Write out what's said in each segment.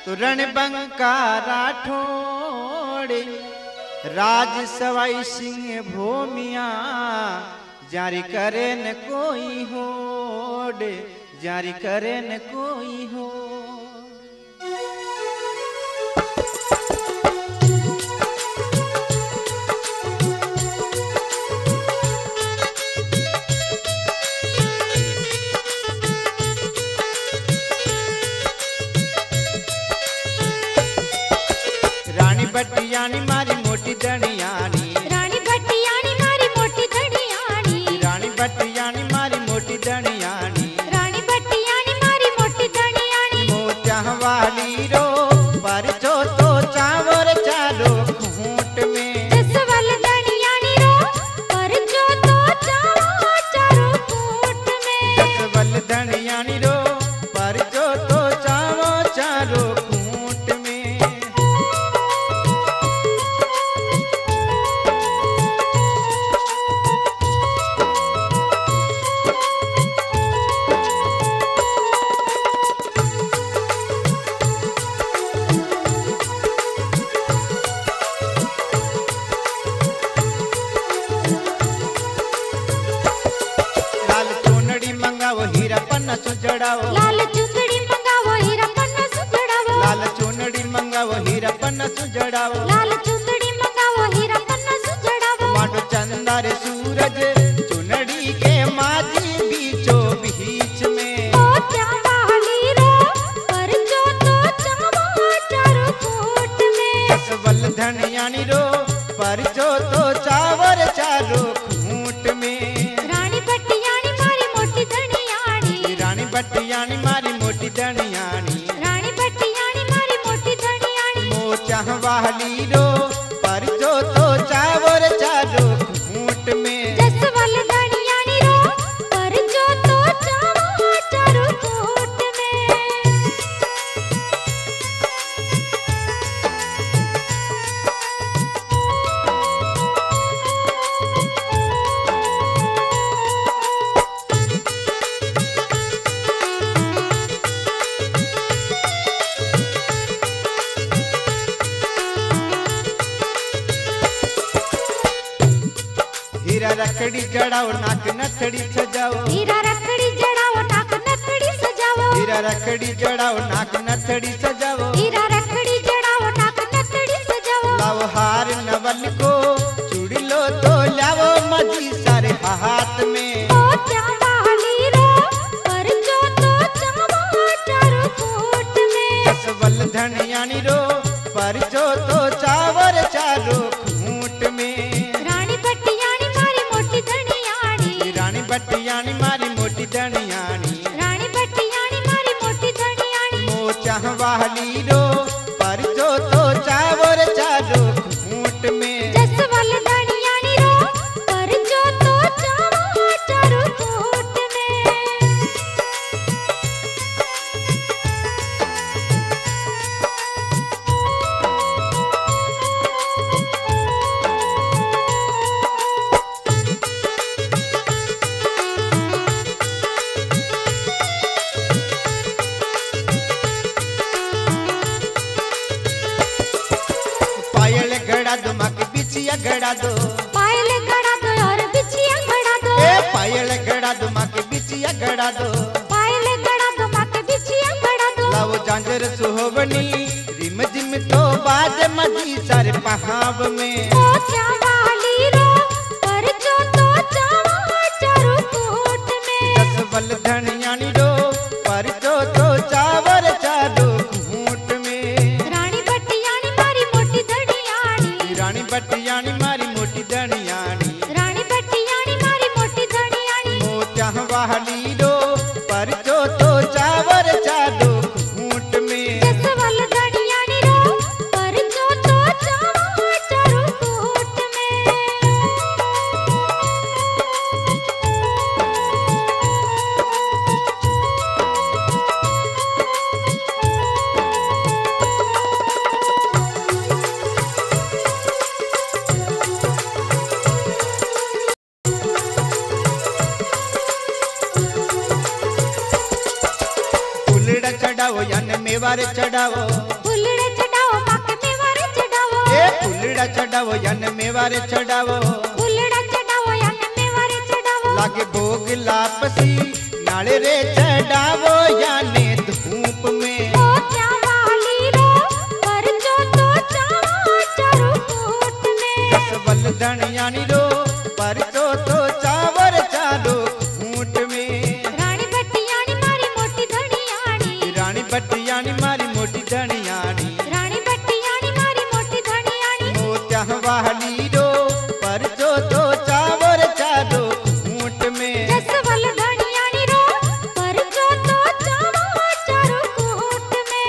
तो रणबंका राठौड़ राज सवाई सिंह भूमिया जारी करे न कोई होड़, जारी करे न कोई होड़। रानी भटियानी मारी मोटी धनियानी, रानी भटियानी मारी मोटी धनियानी, रानी भटियानी मारी मोटी धनियानी, रानी भटियानी मारी मोटी धनियानी। मोत्या वाली रो पर जो तो चावर चारो खूंट में, जसवल धनियानी रो पर जो तो चारो कूट में, जसवल धनियानी रो पर जो तो चावो चारो खूंट में। हीरा पन्ना सुजड़ाओ, लाल चुंदड़ी मंगावो हीरा पन्ना सुजड़ावो, लाल चुनड़ी मंगावो हीरा पन्ना सुजड़ाओ, लाल चुंदड़ी मंगावो हीरा पन्ना सुजड़ावो। माडो चंदा रे सूरज चुनड़ी के माझी बीचो बीच में, ओ चावाली रो पर जो तो चावो चारो कूट में, जसवल धनियानी रो पर जो तो चावर चारो खूंट में। रानी भटियानी मारी मोटी धनियानी, रानी भटियानी मारी मोटी धनियानी, रानी भटियानी मारी मोटी धनियानी। मोचा वाली रो पर जो तो चावर चारो खूंट में, जसवल धनियानी रो पर जो तो चावो चारो कूट में। हीरा रखड़ी जड़ाओ नाक नथड़ी सजाओ, हीरा रखड़ी जड़ाओ नाक नथड़ी सजाओ, हीरा रखड़ी जड़ाओ नाक नथड़ी सजाओ, हीरा रखड़ी जड़ाओ नाक नथड़ी सजाओ। लाओ हार नवल को चूड़ी लो तो लाओ मजी सारे हाथ में, ओ चावाली रो पर जो तो चावो चारो कूट में, जसवल धनियानी रो पर जो तो चावर चारो खूंट में। रानी भटियानी मारी मोटी धनियानी, रानी भटियानी मारी मोटी धनियानी, रानी भटियानी मारी मोटी धनियानी। मोचा वाली रो पर जो तो चावर चारो खूंट में, जसवल धनियानी रो पर जो तो चावो चारो कूट में। पायल गड़ा दो माके बिछिया गड़ा दो, पायल गड़ा दो और बिछिया गड़ा दो, ए पायल गड़ा दो माके बिछिया गड़ा दो, पायल गड़ा दो माके बिछिया गड़ा दो। लाओ जांजर सुहोवनी रिम जिम तो बाज मजी सारे पहाव में, ओ चावाली रो पर जो तो चावो चारो कूट में, जसवल धनियानी रो पर जो तो चावर चारो खूंट में। रानी भटियानी मारी मोटी धनियानी, रानी भटियानी मारी मोटी धनियानी, रानी भटियानी मारी मोटी धनियानी। मोचा वाली रो पर जो तो चावर चारो खूंट में, जसवल धनियानी रो पर जो तो चावो चारो कूट में। चढ़ावो याने मेवारे चढ़ावो फुलड़े चढ़ाओ माके मेवारे चढ़ाओ ए फुलड़ा चढ़ावो याने मेवारे चढ़ावो फुलड़ा चढ़ाओ याने मेवारे चढ़ाओ लागे भोग लापसी नाले रे चढ़ावो याने धूप में ओ चावाली रो परचो तो चावा चारू कोट में दसवल धनियानी रो परचो तो चावर चारो ऊंट में रानी बटियानी मारी मोटी धनियानी रानी बटियानी मारी मोटी धनियानी रानी बटियानी मारी मोटी धनियानी मोत्या वाहनी रो परचो तो चावर चारो ऊंट में जसवल धनियानी रो परचो तो चावा चारू कोट में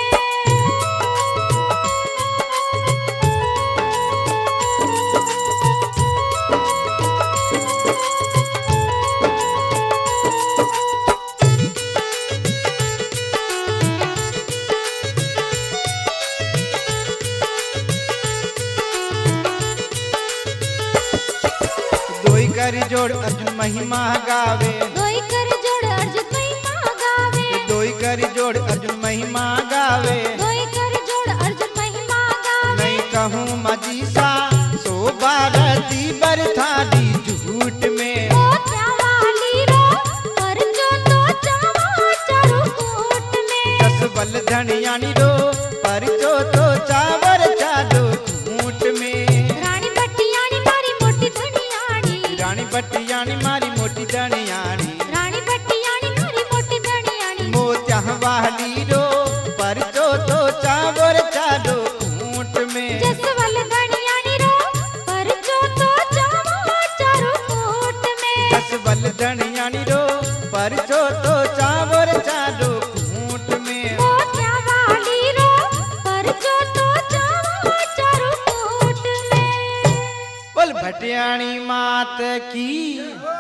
दोई कर जोड़ अर्जुन महिमा गावे दोई कर जोड़ अर्जुन महिमा गावे दोई कर जोड़ अर्जुन महिमा गावे दोई कर जोड़ अर्जुन महिमा गावे नहीं कहूँ मजीसा सो बारती बरथाली झूठ में ओ चावाली रो परचो तो चावा चारू कोट में दसवल धनियानी रो परचो तो चावर चारो ऊंट में रानी बटियानी मारी मोटी धनियानी रानी बटियानी मारी मोटी धनियानी रानी बटियानी मारी मोटी धनियानी मोत्या वाहनी रो परचो तो चावर चारो ऊंट में जसवल धनियानी रो परचो तो चावा चारू कोट में दसवल धनियानी रो परचो तो चावर चारो ऊंट में ओ चावाली रो परचो तो चावा चारू कोट में बोल भटियाणी मात की